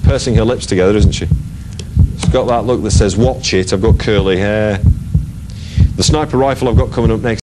pursing her lips together, isn't she? She's got that look that says, watch it, I've got curly hair. The sniper rifle I've got coming up next